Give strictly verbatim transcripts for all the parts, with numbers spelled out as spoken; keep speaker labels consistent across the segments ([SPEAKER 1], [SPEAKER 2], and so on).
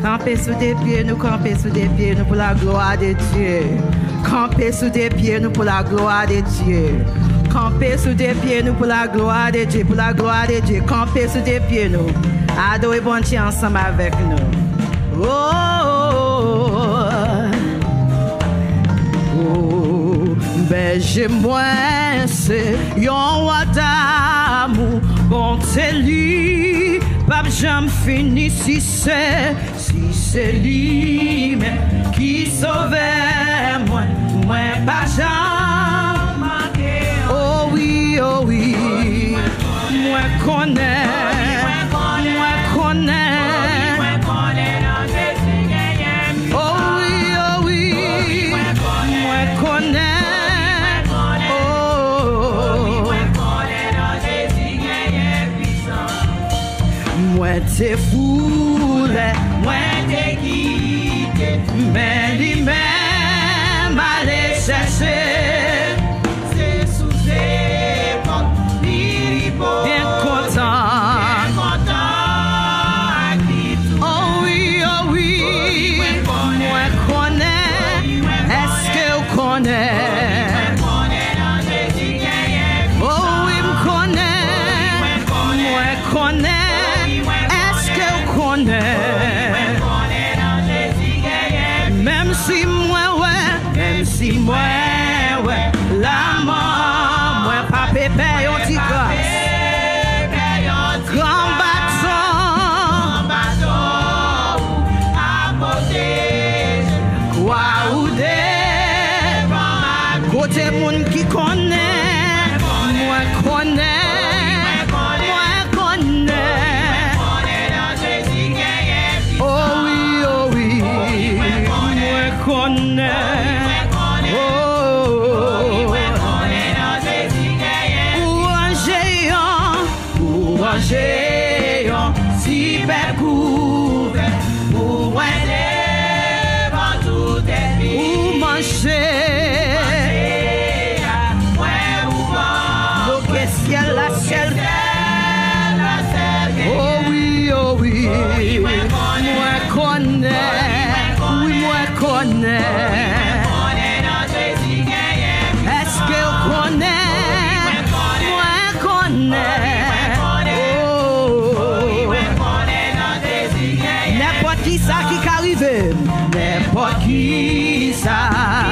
[SPEAKER 1] Camper sous des pieds, nous camper sous des pieds, nous pour la gloire de Dieu. Camper sous des pieds, nous pour la gloire de Dieu. Camper sous des pieds, nous pour la gloire de Dieu, pour la gloire de Dieu. Camper sous des pieds, nous. Adorer bon Dieu ensemble avec nous. Oh, oh, oh. Berger Mwen, c'est yon roi d'amour, bonté lui. Pape j'aime fini si c'est, si c'est lui qui sauvait moi, moi pas j'aime manqué. Oh oui, oh oui, moi connais, moi connais. Oh oui, oh oui, moi connais. Moi t'es fou, moi t'es quitté, mais lui-même allait chercher. C'est sous ses portes, bien content, bien content. Oh oui, oh oui, moi connais, est-ce que vous connaissez? Oh oui, me connais, moi connais. Même si moi ouais, même si moi ouais, la mort, moi pas pépé yon ti grâce. Grand bâton, bâton, à porter, quoi ou des, côté moun qui connaît, moi connais. Géant, si belle couvert, pour moi devant tout est vie. Ou manger, ouais, ou boire, le ciel, la ciel, oh oui, oh oui, moi connais, oui, moi connais. Est-ce que vous connaissez? Moi connais. Qui ça qui arrive, n'importe qui ça,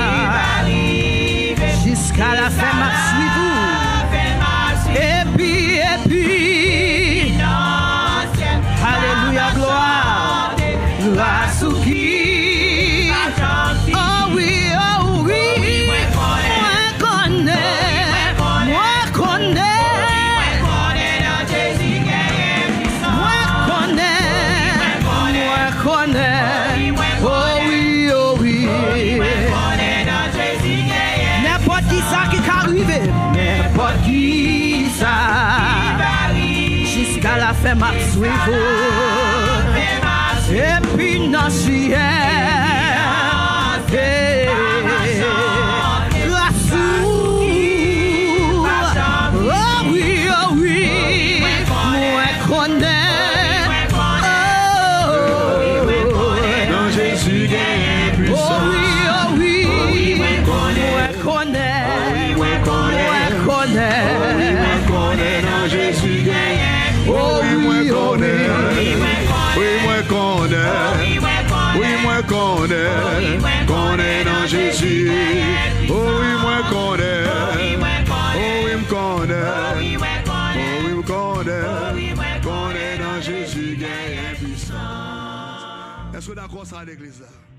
[SPEAKER 1] jusqu'à la fin m'a suivi. Et puis, et puis, alléluia, gloire, gloire sous qui. Oh oui, oh oui, moi connais, moi connais. Oh oui, oh oui. N'importe qui ça qui arrive, n'importe qui ça, jusqu'à la fin m'a suivi. Et puis non ciel, la sous. Oh oui, oh oui, moi connais.
[SPEAKER 2] Connais, connais dans Jésus. Oh oui, moi connais. Oh oui, me connais. Oh oui, me connais. Connais dans Jésus, gagne puissance. Est-ce que d'accord ça à l'église là?